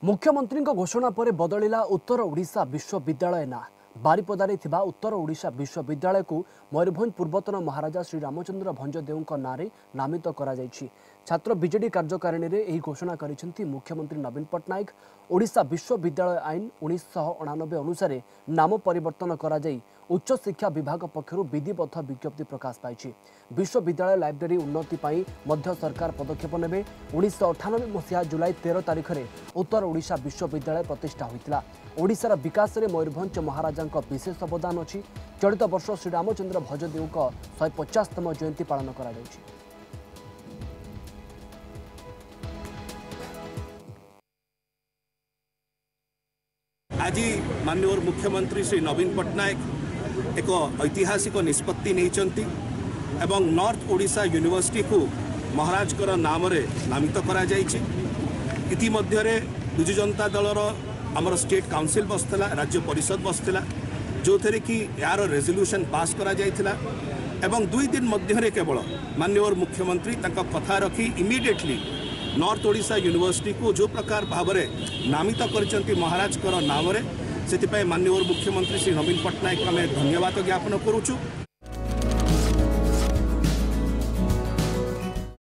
मुख्यमंत्री घोषणा पर बदलिला उत्तर ओडिशा विश्वविद्यालय ना बारिपदारे थिबा उत्तर ओडिशा विश्वविद्यालय को मयूरभंज पूर्वतन महाराजा श्री रामचंद्र भंजदेव नारे नामित करा जायछि। छात्र बीजेडी कार्यकारिणी रे एही घोषणा करिसेंती मुख्यमंत्री नवीन पट्टनायक। ओडिशा विश्वविद्यालय आईन 1989 अनुसार नाम परिवर्तन करा जाई उच्च शिक्षा विभाग पक्षरु विधिबद्ध विज्ञप्ति प्रकाश पाई। विश्वविद्यालय लाइब्रेरी उन्नति पाई मध्य सरकार पदक्षेप नेबे। 1998 मसीहा जुलाई 13 तारिख में उत्तर ओडिशा विश्वविद्यालय प्रतिष्ठा होइतिला। ओडिशार विकास में मयूरभंज महाराजा विशेष अवदान अच्छी। चलित वर्ष श्री रामचंद्र भंजदेव 150तम जयंती पालन करा जायछि। आज माननीय मुख्यमंत्री श्री नवीन पट्टनायक एक ऐतिहासिक निष्पत्ति नहीं एवं नॉर्थ ओडिशा यूनिवर्सिटी को महाराज नाम रे नामित करा जायछि। इतिमध्य विजु जनता दलर आमर स्टेट काउंसिल बसला, राज्य परिषद बसला, जो थे कि यार रेजोल्यूशन पास करा जायथिला एवं 2 दिन मध्य केवल माननीय मुख्यमंत्री कथा रखी इमिडिएटली नॉर्थ ओडिशा यूनिवर्सिटी को जो प्रकार भाव में नामित कर महाराज नाम से माननीय मुख्यमंत्री श्री नवीन पट्टनायक आम धन्यवाद ज्ञापन करुचु।